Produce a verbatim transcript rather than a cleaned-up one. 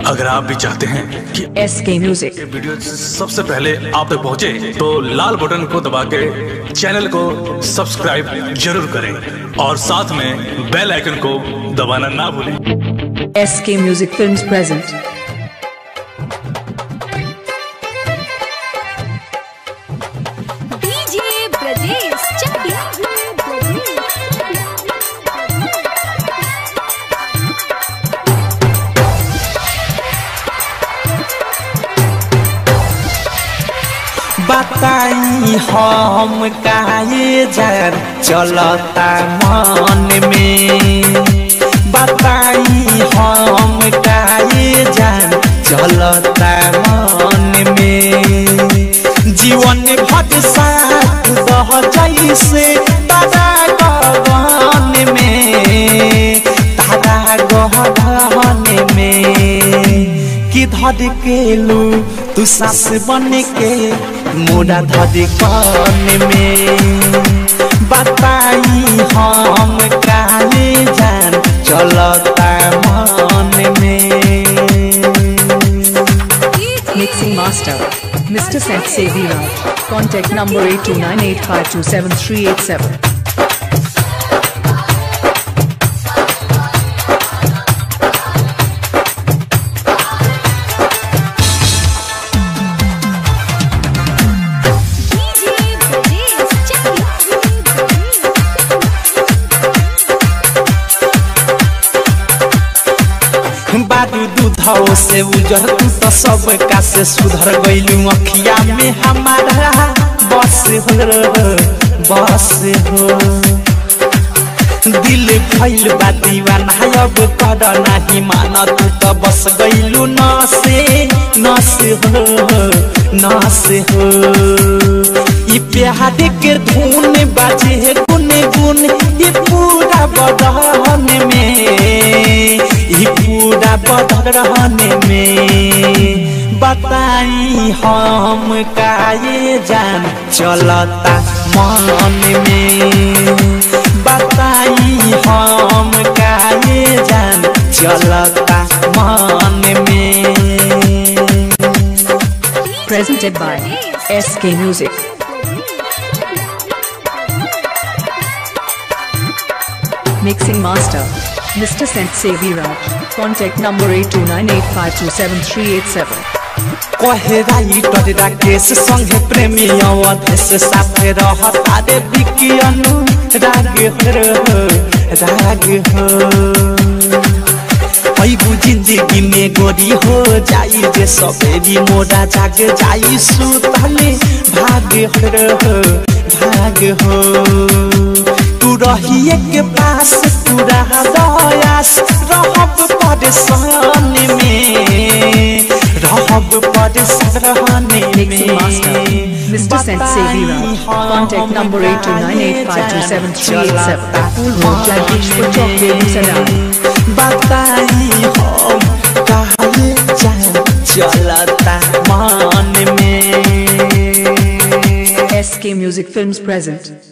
अगर आप भी चाहते हैं कि एस के म्यूजिक वीडियो सबसे पहले आप तक पहुंचे, तो लाल बटन को दबा के चैनल को सब्सक्राइब जरूर करें और साथ में बेल आइकन को दबाना ना भूलें। S K music films present DJ Brajesh Chakiya. बताई हम काहे जान चलता मन में, बताई हम काहे जान चलता मन में। जीवन भर साथ दह जैसे तारा गगन में, तारा गगन में कि धर के लू तू सास बन के मोरा धड़कन में। बताई हम काहे जान चलता मन में। Mixing master mister Sant Sevi Raj, contact number eight two nine eight five two seven three eight seven. बारू दूधौ से उजर तू तो सब का से सुधर गइलू अखिया में हमारा बस हो बस हो। दिल फैल बा दीवाना अब कर नाही माना तू तो बस गइलू नसे नस हो नस हो। ये प्यार के धुन बाजे गुन गुन ये पूरा बदन में, ये पूरा बदन में। बताई हम काहे जान चलता मन में, बताई हम काहे जान चलता मन में। Presented by S K music. Mixing master mister Sant Sevi Raj, contact number eight two nine eight five two seven three eight seven. कहे राइटर राकेश संगे प्रेमी अवधेश साथे रहता रे बिकी अनु राग हो राग हो। अइबू जिंदगी में गोरी हो जाई जे सवेरी मोरा जाग जाई सुतले भाग हो भाग हो। तू रहिए के पास पूरा दयास रहब परेशान में, रहब परेशान में। Mixing master mister Sant Sevi Raj, contact number eight two nine eight five two seven three eight seven. फुल रोड जगदीशपुर चौक बेगूसराय। बताई हम काहे जान चलता मन में। S K music films present.